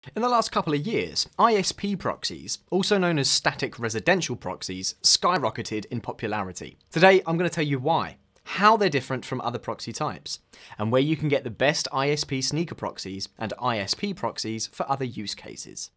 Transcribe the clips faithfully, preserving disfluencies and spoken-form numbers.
In the last couple of years, I S P proxies, also known as static residential proxies, skyrocketed in popularity. Today, I'm going to tell you why, how they're different from other proxy types, and where you can get the best I S P sneaker proxies and I S P proxies for other use cases.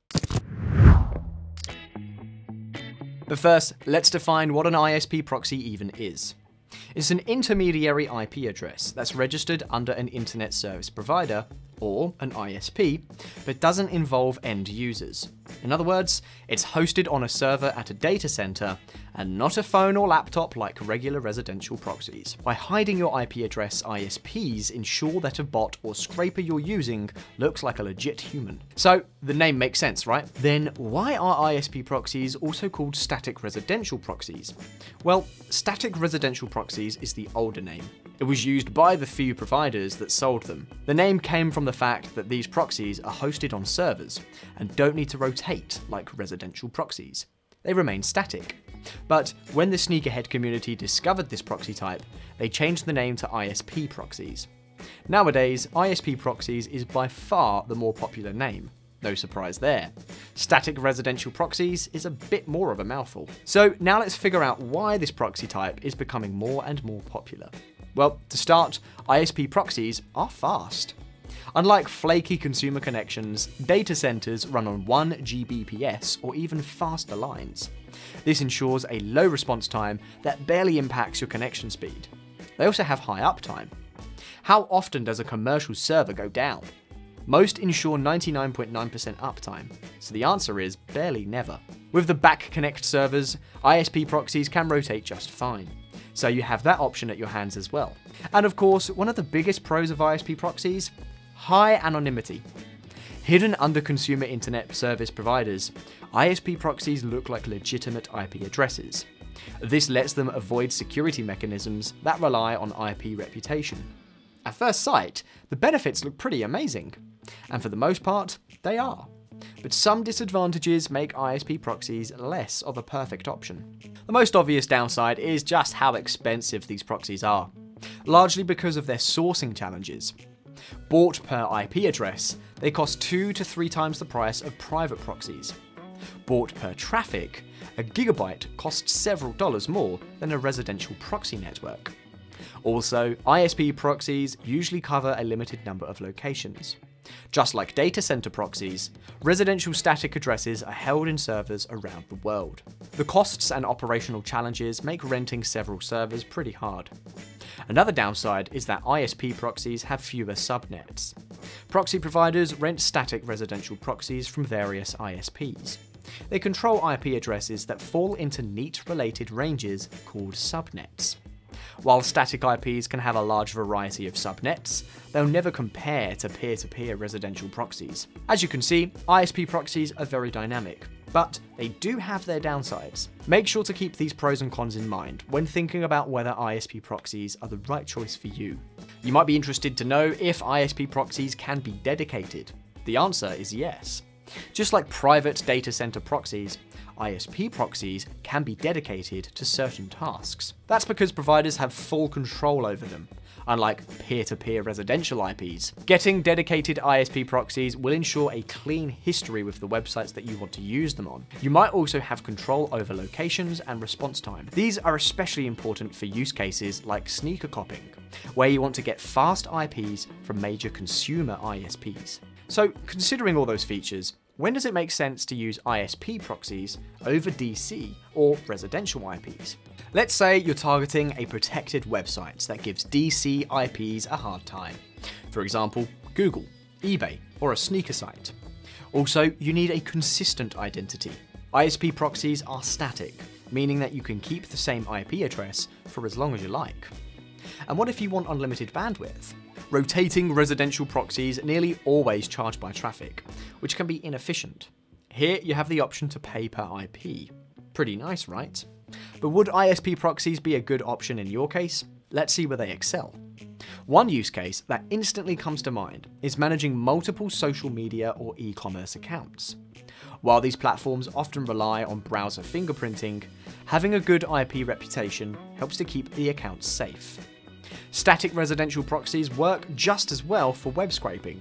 But first, let's define what an I S P proxy even is. It's an intermediary I P address that's registered under an internet service provider, or an I S P, but doesn't involve end users. In other words, it's hosted on a server at a data center and not a phone or laptop like regular residential proxies. By hiding your I P address, I S Ps ensure that a bot or scraper you're using looks like a legit human. So the name makes sense, right? Then why are I S P proxies also called static residential proxies? Well, static residential proxies is the older name. It was used by the few providers that sold them. The name came from the fact that these proxies are hosted on servers and don't need to rotate like residential proxies. They remain static. But when the sneakerhead community discovered this proxy type, they changed the name to I S P proxies. Nowadays, I S P proxies is by far the more popular name. No surprise there. Static residential proxies is a bit more of a mouthful. So now let's figure out why this proxy type is becoming more and more popular. Well, to start, I S P proxies are fast. Unlike flaky consumer connections, data centers run on one gigabits per second or even faster lines. This ensures a low response time that barely impacts your connection speed. They also have high uptime. How often does a commercial server go down? Most ensure ninety-nine point nine percent uptime, so the answer is barely never. With the back connect servers, I S P proxies can rotate just fine, so you have that option at your hands as well. And of course, one of the biggest pros of I S P proxies? High anonymity. Hidden under consumer internet service providers, I S P proxies look like legitimate I P addresses. This lets them avoid security mechanisms that rely on I P reputation. At first sight, the benefits look pretty amazing, and for the most part, they are. But some disadvantages make I S P proxies less of a perfect option. The most obvious downside is just how expensive these proxies are, largely because of their sourcing challenges. Bought per I P address, they cost two to three times the price of private proxies. Bought per traffic, a gigabyte costs several dollars more than a residential proxy network. Also, I S P proxies usually cover a limited number of locations. Just like data center proxies, residential static addresses are held in servers around the world. The costs and operational challenges make renting several servers pretty hard. Another downside is that I S P proxies have fewer subnets. Proxy providers rent static residential proxies from various I S Ps. They control I P addresses that fall into neat related ranges called subnets. While static I Ps can have a large variety of subnets, they'll never compare to peer-to-peer residential proxies. As you can see, I S P proxies are very dynamic, but they do have their downsides. Make sure to keep these pros and cons in mind when thinking about whether I S P proxies are the right choice for you. You might be interested to know if I S P proxies can be dedicated. The answer is yes. Just like private data center proxies, I S P proxies can be dedicated to certain tasks. That's because providers have full control over them, unlike peer-to-peer residential I Ps. Getting dedicated I S P proxies will ensure a clean history with the websites that you want to use them on. You might also have control over locations and response time. These are especially important for use cases like sneaker copying, where you want to get fast I Ps from major consumer I S Ps. So, considering all those features, when does it make sense to use I S P proxies over D C or residential I Ps? Let's say you're targeting a protected website that gives D C I Ps a hard time. For example, Google, eBay, or a sneaker site. Also, you need a consistent identity. I S P proxies are static, meaning that you can keep the same I P address for as long as you like. And what if you want unlimited bandwidth? Rotating residential proxies nearly always charge by traffic, which can be inefficient. Here you have the option to pay per I P. Pretty nice, right? But would I S P proxies be a good option in your case? Let's see where they excel. One use case that instantly comes to mind is managing multiple social media or e-commerce accounts. While these platforms often rely on browser fingerprinting, having a good I P reputation helps to keep the accounts safe. Static residential proxies work just as well for web scraping.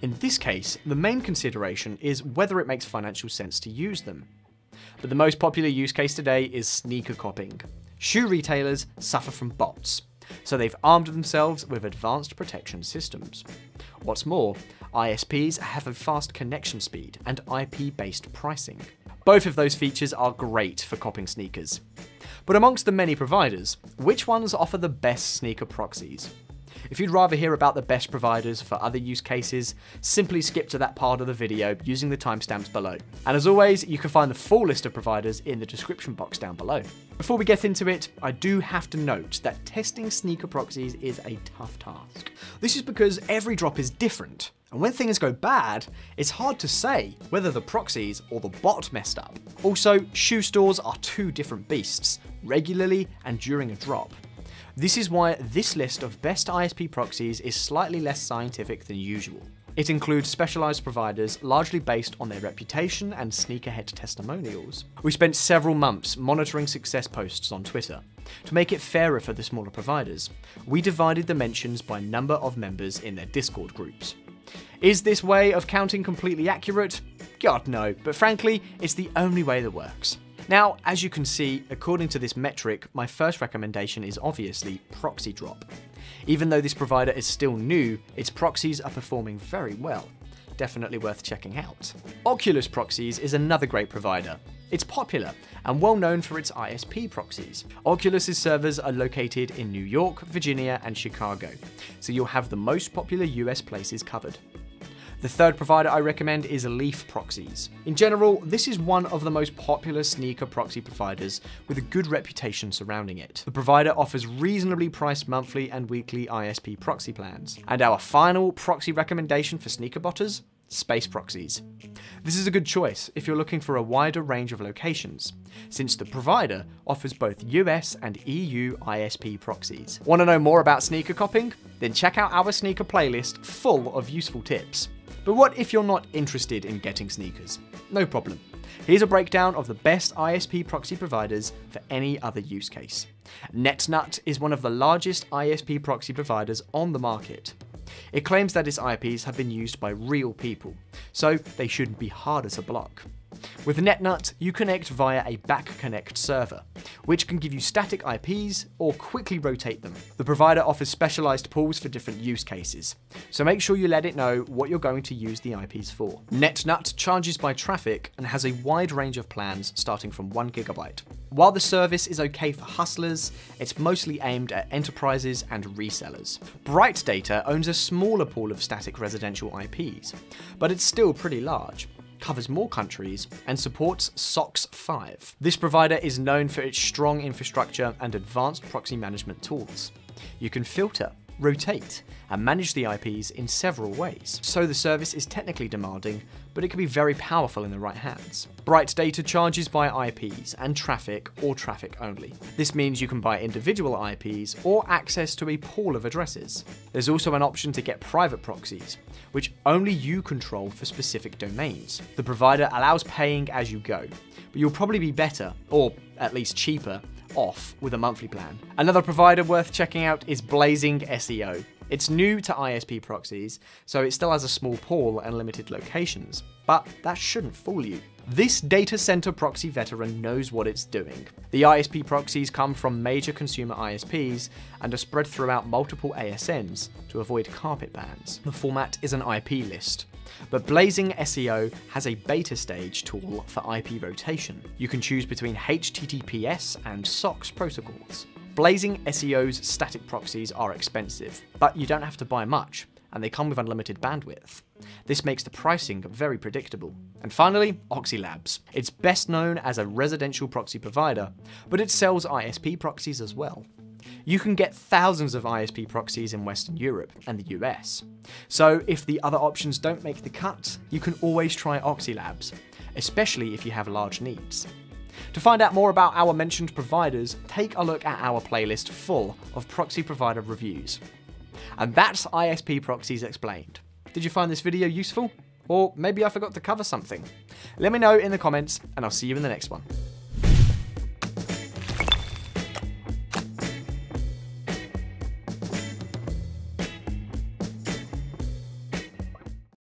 In this case, the main consideration is whether it makes financial sense to use them. But the most popular use case today is sneaker copying. Shoe retailers suffer from bots, so they've armed themselves with advanced protection systems. What's more, I S Ps have a fast connection speed and I P-based pricing. Both of those features are great for copying sneakers. But amongst the many providers, which ones offer the best sneaker proxies? If you'd rather hear about the best providers for other use cases, simply skip to that part of the video using the timestamps below. And as always, you can find the full list of providers in the description box down below. Before we get into it, I do have to note that testing sneaker proxies is a tough task. This is because every drop is different, and when things go bad, it's hard to say whether the proxies or the bot messed up. Also, shoe stores are two different beasts, regularly and during a drop. This is why this list of best I S P proxies is slightly less scientific than usual. It includes specialized providers largely based on their reputation and sneakerhead testimonials. We spent several months monitoring success posts on Twitter. To make it fairer for the smaller providers, we divided the mentions by number of members in their Discord groups. Is this way of counting completely accurate? God no, but frankly, it's the only way that works. Now, as you can see, according to this metric, my first recommendation is obviously Proxy Drop. Even though this provider is still new, its proxies are performing very well. Definitely worth checking out. Oculus Proxies is another great provider. It's popular and well known for its I S P proxies. Oculus's servers are located in New York, Virginia, and Chicago, so you'll have the most popular U S places covered. The third provider I recommend is Leaf Proxies. In general, this is one of the most popular sneaker proxy providers with a good reputation surrounding it. The provider offers reasonably priced monthly and weekly I S P proxy plans. And our final proxy recommendation for sneaker botters? Space Proxies. This is a good choice if you're looking for a wider range of locations, since the provider offers both U S and E U I S P proxies. Want to know more about sneaker copying? Then check out our sneaker playlist full of useful tips. But what if you're not interested in getting sneakers? No problem. Here's a breakdown of the best I S P proxy providers for any other use case. NetNut is one of the largest I S P proxy providers on the market. It claims that its I Ps have been used by real people, so they shouldn't be harder to block. With NetNut, you connect via a back connect server, which can give you static I Ps or quickly rotate them. The provider offers specialized pools for different use cases, so make sure you let it know what you're going to use the I Ps for. NetNut charges by traffic and has a wide range of plans starting from one gigabyte. While the service is okay for hustlers, it's mostly aimed at enterprises and resellers. Bright Data owns a smaller pool of static residential I Ps, but it's still pretty large, covers more countries, and supports S O C five. This provider is known for its strong infrastructure and advanced proxy management tools. You can filter, rotate, and manage the I Ps in several ways, so the service is technically demanding, but it can be very powerful in the right hands. Bright Data charges by I Ps and traffic or traffic only. This means you can buy individual I Ps or access to a pool of addresses. There's also an option to get private proxies, which only you control for specific domains. The provider allows paying as you go, but you'll probably be better, or at least cheaper, off with a monthly plan. Another provider worth checking out is Blazing S E O. It's new to I S P proxies, so it still has a small pool and limited locations, but that shouldn't fool you. This data center proxy veteran knows what it's doing. The I S P proxies come from major consumer I S Ps and are spread throughout multiple A S Ns to avoid carpet bans. The format is an I P list, but Blazing S E O has a beta stage tool for I P rotation. You can choose between H T T P S and S O C protocols. Blazing S E O's static proxies are expensive, but you don't have to buy much, and they come with unlimited bandwidth. This makes the pricing very predictable. And finally, Oxylabs. It's best known as a residential proxy provider, but it sells I S P proxies as well. You can get thousands of I S P proxies in Western Europe and the U S. So if the other options don't make the cut, you can always try Oxylabs, especially if you have large needs. To find out more about our mentioned providers, take a look at our playlist full of proxy provider reviews. And that's I S P Proxies explained. Did you find this video useful? Or maybe I forgot to cover something? Let me know in the comments, and I'll see you in the next one.